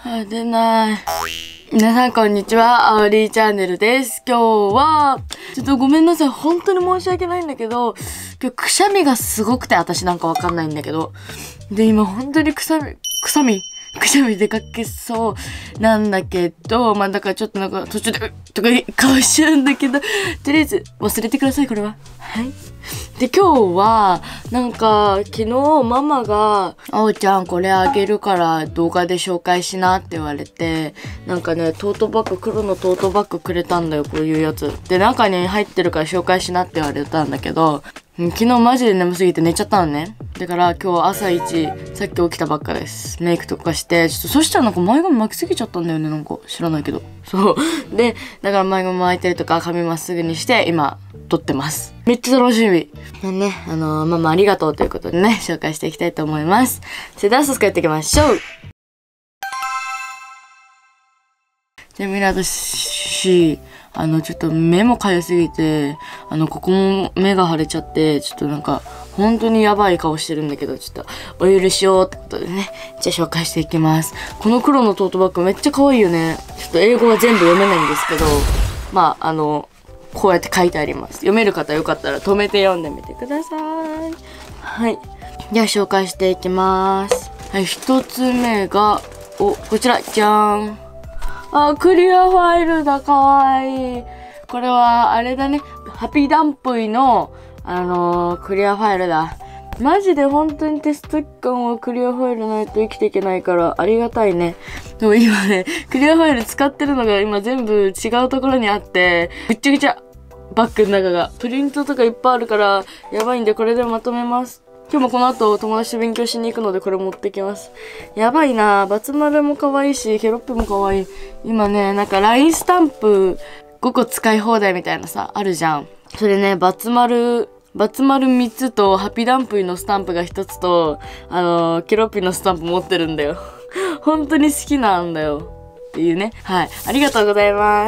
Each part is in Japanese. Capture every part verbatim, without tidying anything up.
あ、出ない。皆さんこんにちは、あおりーチャンネルです。今日は、ちょっとごめんなさい。本当に申し訳ないんだけど、今日くしゃみがすごくて、私なんかわかんないんだけど。で、今本当にくしゃみ、くしゃみくしゃみ出かけそうなんだけど、まあだからちょっとなんか途中で、うっとか顔しちゃうんだけど、とりあえず忘れてください、これは。はい。で、今日は、なんか、昨日ママが、あおちゃんこれあげるから動画で紹介しなって言われて、なんかね、トートバッグ、黒のトートバッグくれたんだよ、こういうやつ。で、中に入ってるから紹介しなって言われたんだけど、昨日マジで眠すぎて寝ちゃったのね。だから今日朝一、さっき起きたばっかです。メイクとかして、ちょっとそしたらなんか前髪巻きすぎちゃったんだよね、なんか。知らないけど。そう。で、だから前髪巻いてるとか髪まっすぐにして、今、撮ってます。めっちゃ楽しみ。ね、あのー、ママありがとうということでね、紹介していきたいと思います。それでは早速やっていきましょう。ちなみに私、あの、ちょっと目もかゆすぎて、あの、ここも目が腫れちゃって、ちょっとなんか、本当にやばい顔してるんだけど、ちょっと、お許しをってことでね、じゃあ紹介していきます。この黒のトートバッグめっちゃ可愛いよね。ちょっと英語は全部読めないんですけど、まあ、あの、こうやって書いてあります。読める方よかったら止めて読んでみてください。はい。じゃあ紹介していきます。はい、一つ目が、お、こちら、じゃーん。あ、クリアファイルだ、かわいい。これは、あれだね。ハピダンプイの、あのー、クリアファイルだ。マジで本当にテスト期間はクリアファイルないと生きていけないから、ありがたいね。でも今ね、クリアファイル使ってるのが今全部違うところにあって、ぐっちゃぐちゃ。バッグの中が。プリントとかいっぱいあるから、やばいんでこれでまとめます。今日もこの後友達と勉強しに行くのでこれ持ってきます。やばいなぁ。バツ丸も可愛いし、ケロッピも可愛い。今ね、なんか ライン スタンプごこ使い放題みたいなさ、あるじゃん。それね、バツ丸、バツ丸みっつと、ハピダンプイのスタンプがひとつと、あのー、ケロッピのスタンプ持ってるんだよ。本当に好きなんだよ。っていうね。はい。ありがとうございます。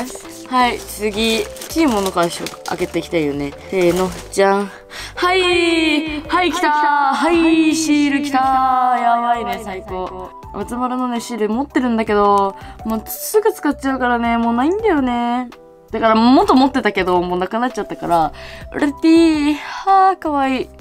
はい、次。欲しいものから開けていきたいよね。せーの、じゃん。はいはい来たーはいシール来たーやばいね、最高。バツ丸のね、シール持ってるんだけど、もうすぐ使っちゃうからね、もうないんだよね。だからもっと持ってたけど、もうなくなっちゃったから、レディーはーかわいい。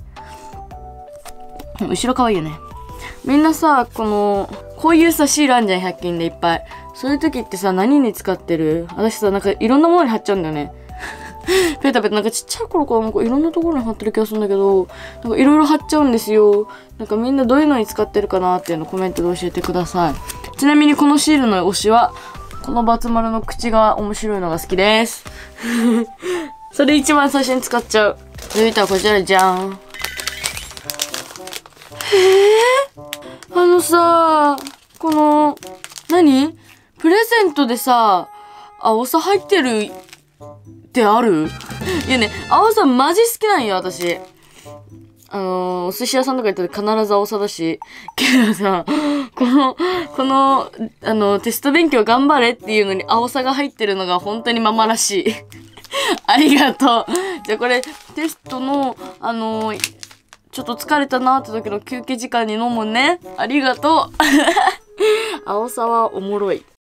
後ろかわいいよね。みんなさ、この、こういうさ、シールあんじゃん、ひゃく均でいっぱい。そういう時ってさ、何に使ってる？私さ、なんかいろんなものに貼っちゃうんだよね。ペタペタ、なんかちっちゃい頃からなんかいろんなところに貼ってる気がするんだけど、なんかいろいろ貼っちゃうんですよ。なんかみんなどういうのに使ってるかなっていうのコメントで教えてください。ちなみにこのシールの推しは、このバツ丸の口が面白いのが好きです。それ一番最初に使っちゃう。続いてはこちらじゃん。えー、あのさ、この、何？プレゼントでさ、青さ入ってるってある？いやね、青さマジ好きなんよ、私。あのー、お寿司屋さんとか行ったら必ず青さだし。けどさ、この、この、あの、テスト勉強頑張れっていうのに青さが入ってるのが本当にママらしい。ありがとう。じゃあこれ、テストの、あのー、ちょっと疲れたなーって時の休憩時間に飲むね。ありがとう。青さはおもろい。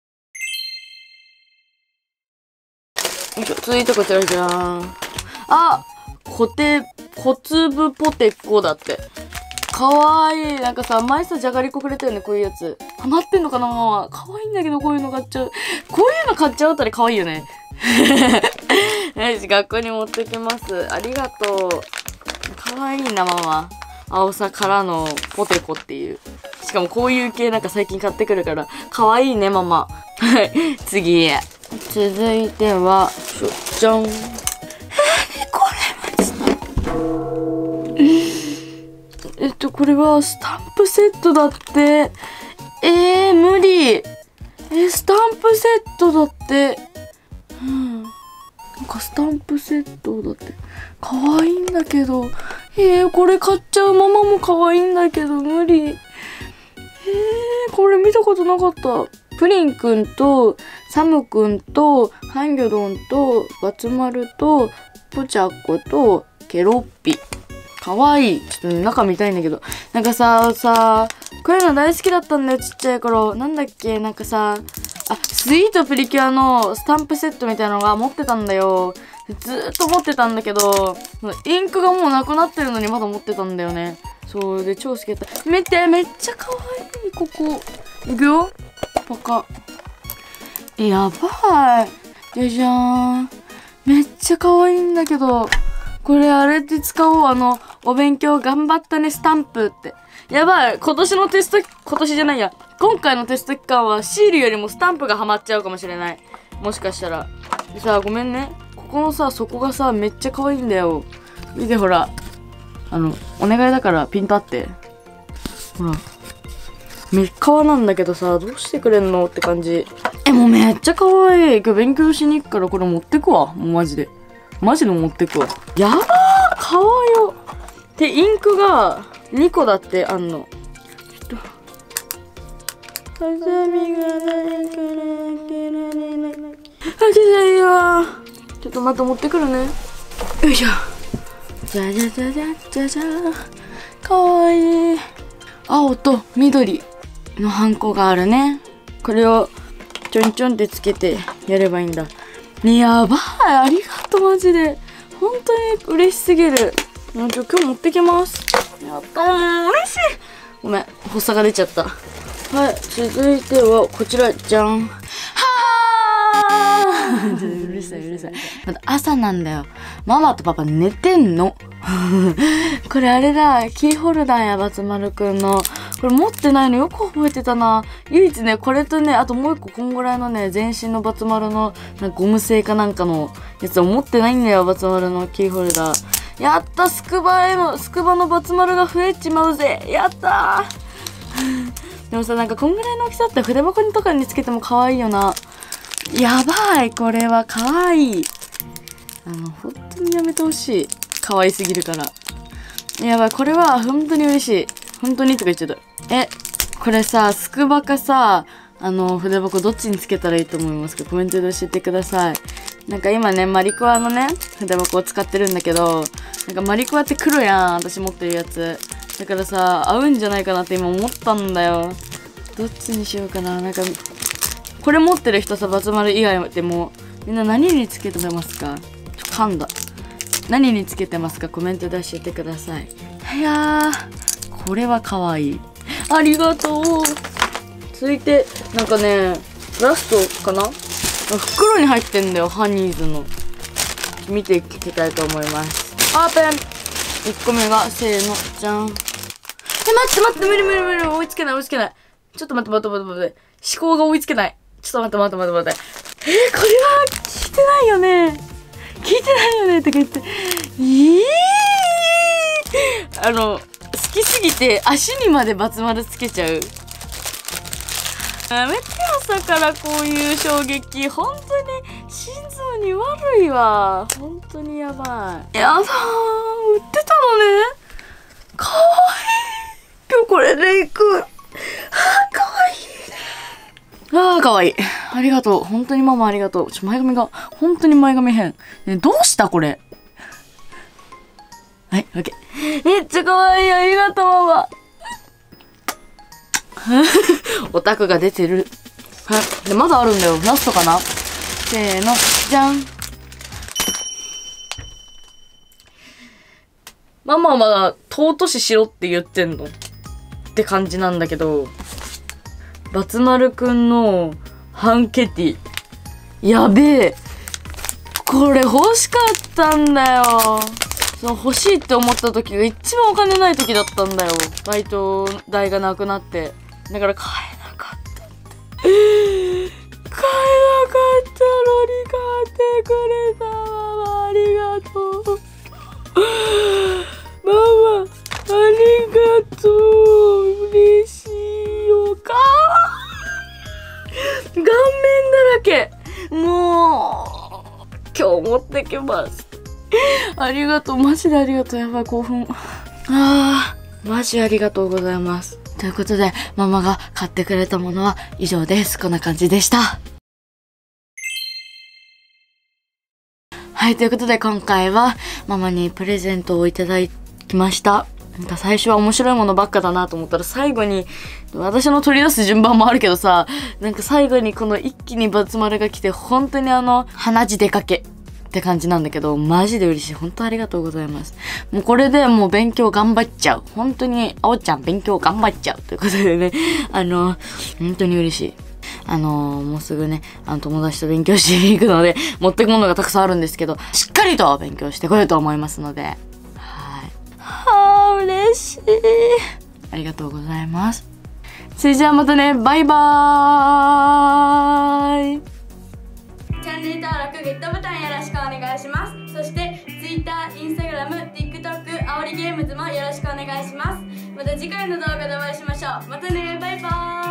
続いてこちらじゃーん。あ、コテ、小粒ポテコだって。かわいい。なんかさ、前さ、じゃがりこくれたよね、こういうやつ。ハマってんのかな、ママ。かわいいんだけど、こういうの買っちゃう。こういうの買っちゃうあたりかわいいよね。よし、学校に持ってきます。ありがとう。かわいいな、ママ。青さからのポテコっていう。しかもこういう系なんか最近買ってくるから、かわいいね、ママ。はい、次。続いては、しょ、じゃん。えー、これマジだ。えっと、これはスタンプセットだって。えー、無理。えー、スタンプセットだって。うん。なんかスタンプセットだって。かわいいんだけど。えー、これ買っちゃうママもかわいいんだけど、無理。えー、これ見たことなかった。プリンくんと、サムくんと、ハンギョドンと、バツ丸と、ポチャッコと、ケロッピ。かわいい。ちょっと中見たいんだけど。なんかさ、さ、 こういうの大好きだったんだよ、ちっちゃい頃。なんだっけ、なんかさ、あ、スイートプリキュアのスタンプセットみたいなのが持ってたんだよ。ずーっと持ってたんだけど、インクがもうなくなってるのにまだ持ってたんだよね。そうで、超好きだった。見て、めっちゃ可愛い、ここ。いくよ。パカ。やばい。じゃじゃーん。めっちゃ可愛いんだけど。これあれで使おう。あの、お勉強頑張ったねスタンプって。やばい。今年のテスト、今年じゃないや。今回のテスト期間はシールよりもスタンプがハマっちゃうかもしれない。もしかしたら。でさ、ごめんね。ここのさ、底がさ、めっちゃ可愛いんだよ。見てほら。あの、お願いだからピントあって。ほら。めっかわなんだけどさ、どうしてくれんのって感じ。え、もうめっちゃ可愛い。今日勉強しに行くからこれ持ってくわ。もうマジで。マジで持ってくわ。やばーかわよ。で、インクがにこだってあんの。ちょっと。ハサミがないから開けられない。開けないよ。ちょっとまた持ってくるね。よいしょ。じゃじゃじゃじゃじゃじゃー。かわいい。青と緑のハンコがあるね。これをちょんちょんってつけてやればいいんだ。やばい。ありがとう、マジで。本当に嬉しすぎる。じゃあ今日持ってきます。やったー。嬉しい。ごめん。発作が出ちゃった。はい。続いてはこちら。じゃん。はーうるさい、うるさい。まだ朝なんだよ。ママとパパ寝てんの。これあれだ。キーホルダーや、バツ丸くんの。これ持ってないのよく覚えてたな。唯一ね、これとね、あともう一個こんぐらいのね、全身のバツ丸の、なんかゴム製かなんかのやつを持ってないんだよ、バツ丸のキーホルダー。やった、スクバへの、スクバのバツ丸が増えちまうぜ。やったー。でもさ、なんかこんぐらいの大きさって筆箱にとかにつけても可愛いよな。やばい、これは可愛い。あの、本当にやめてほしい。可愛すぎるから。やばい、これは本当に嬉しい。本当にとか言っちゃった。え、これさ、スクバかさ、あの、筆箱どっちにつけたらいいと思いますか？コメントで教えてください。なんか今ね、マリクワのね、筆箱を使ってるんだけど、なんかマリクワって黒やん、私持ってるやつ。だからさ、合うんじゃないかなって今思ったんだよ。どっちにしようかな。なんか、これ持ってる人さ、バツ丸以外でも、みんな何につけてますか？ちょ、噛んだ。何につけてますか？コメントで教えてください。いやー、これは可愛い。ありがとう。続いて、なんかね、ラストかな？袋に入ってんだよ、ハニーズの。見ていきたいと思います。オープン！ いっ 個目が、せーの、じゃん。え、待って待って、無理無理無理、追いつけない追いつけない。ちょっと待って待って待って待って。思考が追いつけない。ちょっと待って待って待って待って。えー、これは聞いてないよね。聞いてないよねとか言って。えー、あの、好きすぎて足にまでバツ丸つけちゃう。やめてよ、朝からこういう衝撃。本当に心臓に悪いわ。本当にやばい。やだー、売ってたのね。かわいい。今日これで行く。あー、かわいいね。あー、かわいい。ありがとう。本当にママありがとう。ちょ、前髪が、本当に前髪変。ね、どうしたこれ。はい、オッケー。めっちゃかわいい。ありがとう、ママ。オタクが出てる。はい。で、まだあるんだよ。ラストかな？せーの、じゃん。ママは、尊ししろって言ってんのって感じなんだけど、バツ丸くんのハンケティ。やべえ。これ欲しかったんだよ。そう、欲しいって思った時が一番お金ない時だったんだよ。バイト代がなくなって。だから買えなかったって。買えなかったのに買ってくれた。ママありがとう。ママありがとう。嬉しいよ。かわいい。顔面だらけ。もう今日持ってきます。ありがとう。マジでありがとう。やばい、興奮。あー、マジありがとうございます。ということで、ママが買ってくれたものは以上です。こんな感じでした。はい、ということで今回はママにプレゼントをいただきました。 なんか最初は面白いものばっかだなと思ったら最後に、私の取り出す順番もあるけどさ、なんか最後にこの一気にバツ丸が来て、本当にあの、鼻血出かけって感じなんだけど、マジで嬉しい。本当ありがとうございます。もうこれでもう勉強頑張っちゃう。本当に、あおちゃん勉強頑張っちゃうということでね、あの、本当に嬉しい。あのー、もうすぐね、あの友達と勉強しに行くので、持ってくものがたくさんあるんですけど、しっかりと勉強してこようと思いますので、はい。はぁ、嬉しい。ありがとうございます。それじゃあまたね、バイバーイ。 チャンネル登録、グッドボタンよろしくお願いします。そして Twitter、Instagram、TikTok、あおりゲームズもよろしくお願いします。また次回の動画でお会いしましょう。またね、バイバーイ。